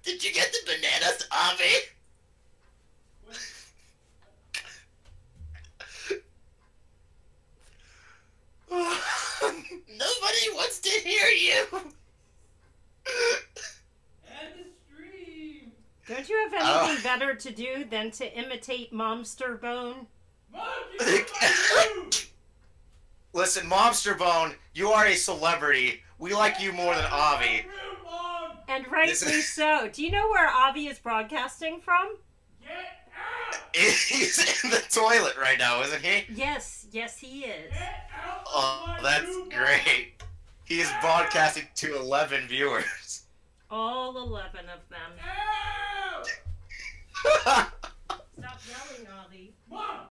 Did you get the bananas, Avi? Nobody wants to hear you. And the stream. Don't you have anything better to do than to imitate Momster Bone? Mom, get out my room. Listen, Momster Bone, you are a celebrity. We like you more than Avi. And rightly so. Do you know where Avi is broadcasting from? Get out! He's in the toilet right now, isn't he? Yes, he is. Get out of Oh, my that's room, great. He is broadcasting to 11 viewers. All 11 of them. Out! Stop yelling, Avi. Mom,